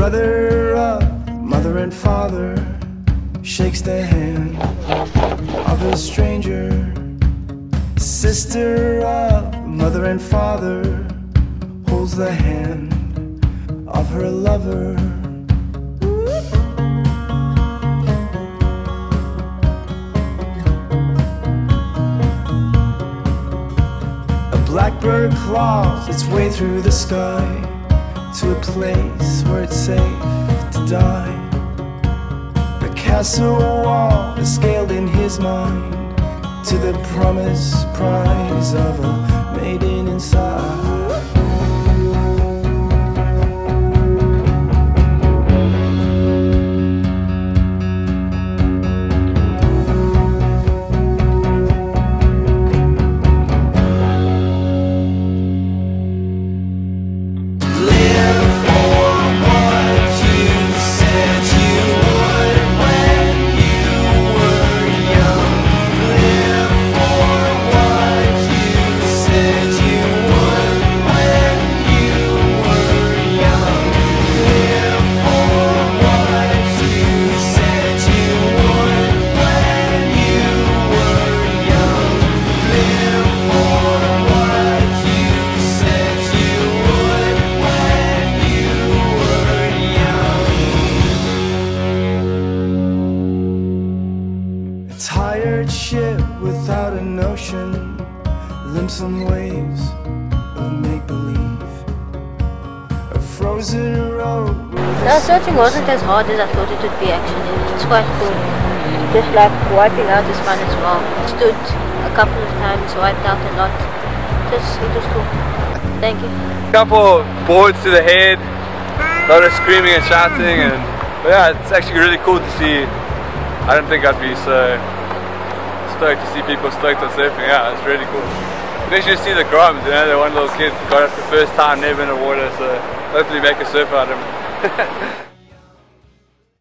Brother of mother and father shakes the hand of a stranger. Sister of mother and father holds the hand of her lover. A blackbird claws its way through the sky to a place where it's safe to die. A castle wall is scaled in his mind to the promised prize of a maiden inside. Tired ship without an ocean, limps on waves of make-believe. A frozen road. The searching wasn't as hard as I thought it would be actually. It's quite cool. Just like wiping out is fun as well. Stood a couple of times, wiped out a lot. It was cool. Thank you. Couple boards to the head, a lot of screaming and shouting, but yeah, it's actually really cool to see. I don't think I'd be so stoked to see people stoked on surfing. Yeah, it's really cool. You can actually see the grums, you know, the one little kid got it the first time, never in the water, so hopefully make a surf out of him.